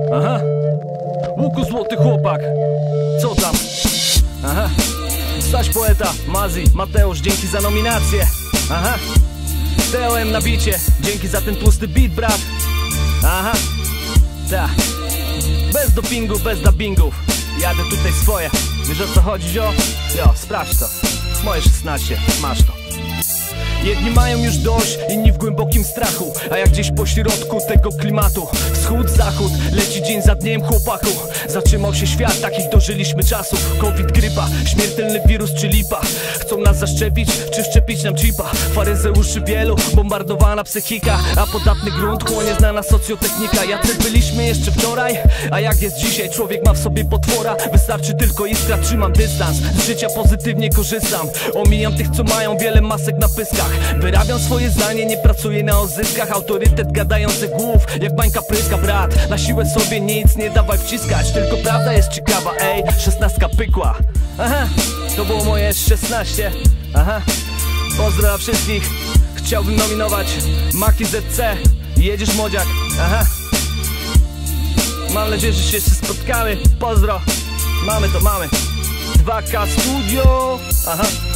Aha. Łuku złoty chłopak. Co tam? Aha. Staś poeta, Mazi, Mateusz, dzięki za nominację. Aha. TOM na bicie, dzięki za ten tłusty beat, brat. Aha. Ta. Bez dopingu, bez dubbingów. Jadę tutaj swoje. Wiesz, o co chodzi, zio? Jo, sprawdź to. Moje 16, masz to. Jedni mają już dość, inni w głębokim strachu. A ja gdzieś po środku tego klimatu. Wschód, zachód, leci dzień za dniem, chłopaku. Zatrzymał się świat, takich dożyliśmy czasów. Covid, grypa, śmiertelny wirus czy lipa. Chcą nas zaszczepić, czy wszczepić nam chipa. Faryzeuszy wielu, bombardowana psychika. A podatny grunt chłonie znana socjotechnika. Jacy byliśmy jeszcze wczoraj, a jak jest dzisiaj? Człowiek ma w sobie potwora. Wystarczy tylko iskra, trzymam dystans. Z życia pozytywnie korzystam. Omijam tych, co mają wiele masek na pyskach. Wyrabiam swoje zdanie, nie pracuję na ozyskach. Autorytet gadających głów, jak bańka pryska, brat. Na siłę sobie nic nie dawaj wciskać. Tylko prawda jest ciekawa, ej, 16 pykła. Aha, to było moje 16. Aha, pozdro dla wszystkich. Chciałbym nominować Maki ZC. Jedziesz, młodziak. Aha. Mam nadzieję, że się jeszcze spotkamy. Pozdro. Mamy to, mamy 2K Studio. Aha.